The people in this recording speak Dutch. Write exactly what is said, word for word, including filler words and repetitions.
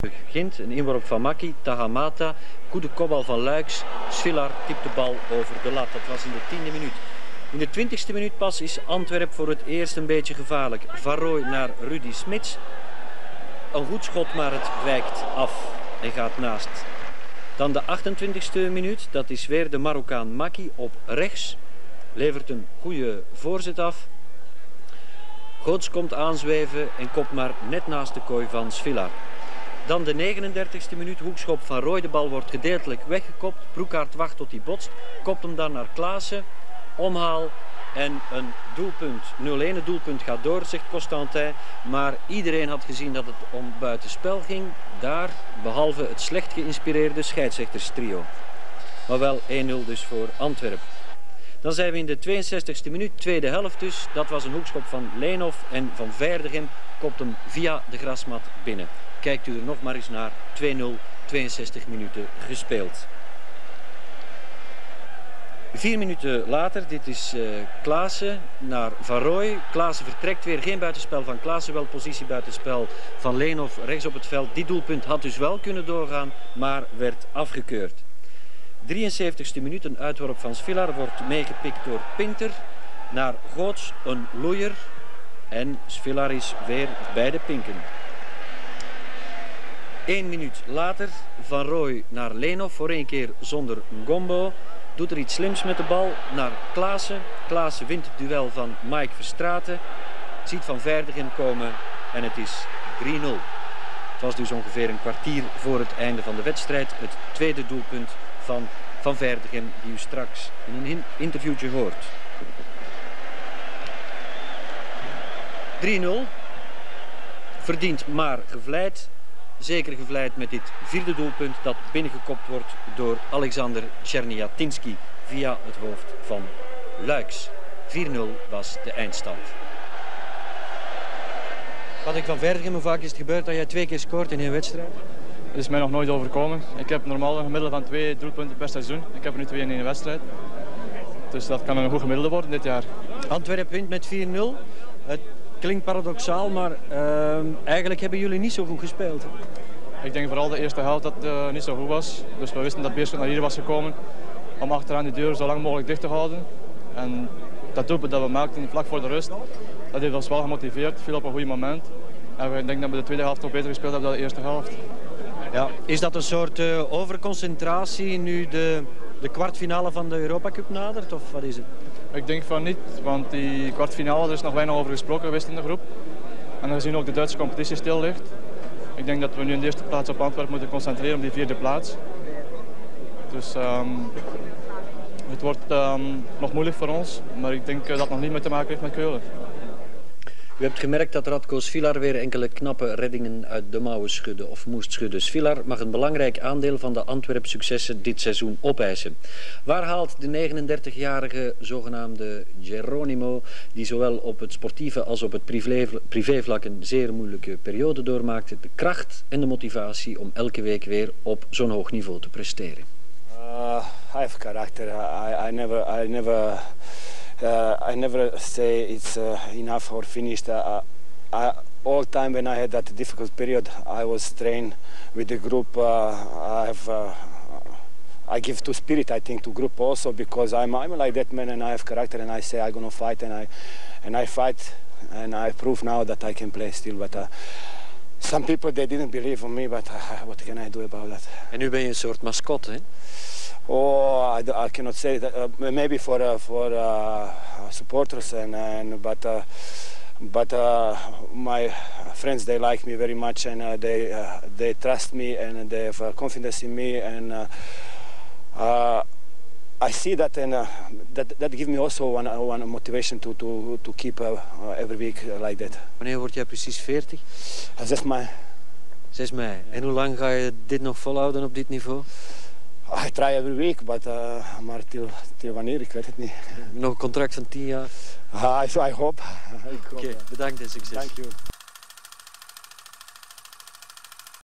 begint. Een inworp van Maki, Tahamata, goede kopbal van Luiks. Svilar tipt de bal over de lat. Dat was in de tiende minuut. In de twintigste minuut pas is Antwerpen voor het eerst een beetje gevaarlijk. Van Rooij naar Rudy Smits. Een goed schot, maar het wijkt af en gaat naast. Dan de achtentwintigste minuut. Dat is weer de Marokkaan Maki op rechts. Levert een goede voorzet af. Goots komt aanzweven en kopt maar net naast de kooi van Svilar. Dan de negenendertigste minuut, hoekschop van Rooij. De bal wordt gedeeltelijk weggekopt. Broekhaert wacht tot hij botst. Kopt hem dan naar Klaassen. Omhaal en een doelpunt. nul-een, het doelpunt gaat door, zegt Constantin. Maar iedereen had gezien dat het om buitenspel ging. Daar, behalve het slecht geïnspireerde scheidsrechterstrio. Maar wel één nul dus voor Antwerpen. Dan zijn we in de tweeënzestigste minuut, tweede helft dus. Dat was een hoekschop van Leenhoff en Van Veerdegem kopt hem via de grasmat binnen. Kijkt u er nog maar eens naar. twee nul, tweeënzestig minuten gespeeld. Vier minuten later, dit is uh, Klaassen naar Van Rooij. Klaassen vertrekt weer, geen buitenspel van Klaassen, wel positie buitenspel van Leenhoff rechts op het veld. Die doelpunt had dus wel kunnen doorgaan, maar werd afgekeurd. drieënzeventigste minuut, een uitworp van Svilar wordt meegepikt door Pinter. Naar Goots, een loeier. En Svilar is weer bij de pinken. Eén minuut later, Van Rooij naar Leenhoff, voor één keer zonder Ngombo. Doet er iets slims met de bal naar Klaassen. Klaassen wint het duel van Mike Verstraeten. Ziet Van Veerdegem komen en het is drie nul. Het was dus ongeveer een kwartier voor het einde van de wedstrijd. Het tweede doelpunt van Van Veerdegem, die u straks in een interviewtje hoort. drie nul. Verdiend maar gevleid. Zeker gevleid met dit vierde doelpunt dat binnengekopt wordt door Alexander Czerniatinski via het hoofd van Luiks. vier nul was de eindstand. Patrick Van Veerdegem, hoe vaak is het gebeurd dat jij twee keer scoort in één wedstrijd? Dat is mij nog nooit overkomen. Ik heb normaal een gemiddelde van twee doelpunten per seizoen. Ik heb er nu twee in één wedstrijd. Dus dat kan een goed gemiddelde worden dit jaar. Antwerpen wint met vier nul. Het klinkt paradoxaal, maar uh, eigenlijk hebben jullie niet zo goed gespeeld. Hè? Ik denk vooral de eerste helft dat het uh, niet zo goed was. Dus we wisten dat Beerschot naar hier was gekomen om achteraan die deur zo lang mogelijk dicht te houden. En dat doelpunt dat we maakten vlak voor de rust, dat heeft ons wel gemotiveerd. Viel op een goed moment. En ik denk dat we de tweede helft nog beter gespeeld hebben dan de eerste helft. Ja. Is dat een soort uh, overconcentratie nu de, de kwartfinale van de Europa Cup nadert, of wat is het? Ik denk van niet, want die kwartfinale, er is nog weinig over gesproken geweest in de groep. En aangezien ook de Duitse competitie stil ligt, ik denk dat we nu in de eerste plaats op Antwerpen moeten concentreren op die vierde plaats. Dus um, het wordt um, nog moeilijk voor ons, maar ik denk dat het nog niet mee te maken heeft met Keulen. U hebt gemerkt dat Radko Svilar weer enkele knappe reddingen uit de mouwen schudde of moest schudden. Svilar mag een belangrijk aandeel van de Antwerp successen dit seizoen opeisen. Waar haalt de negenendertigjarige zogenaamde Geronimo, die zowel op het sportieve als op het privévlak een zeer moeilijke periode doormaakte, de kracht en de motivatie om elke week weer op zo'n hoog niveau te presteren? Uh, I have character. I, I never, I never... Uh, I never say it's uh, enough or finished. Uh, I, all time when I had that difficult period, I was trained with the group. Uh, I have, uh, I give to spirit, I think, to group also because I'm, I'm like that man and I have character and I say I'm gonna fight and I, and I fight and I prove now that I can play still. But uh, some people they didn't believe in me, but uh, what can I do about that? En nu ben je een soort mascotte, hè? Oh, I, I cannot say that. Uh, maybe for uh, for uh, supporters and and but uh, but uh, my friends they like me very much and uh, they uh, they trust me and they have uh, confidence in me and uh, uh, I see that and uh, that that gives me also one one motivation to to to keep uh, uh, every week uh, like that. Wanneer word jij precies veertig? Uh, zes mei. zes mei. En hoe lang ga je dit nog volhouden op dit niveau? I try every week, but uh, maar till, till wanneer, ik weet het niet. Nog een contract van tien jaar? Uh, I, I hope. Oké, okay, bedankt en succes. Thank you.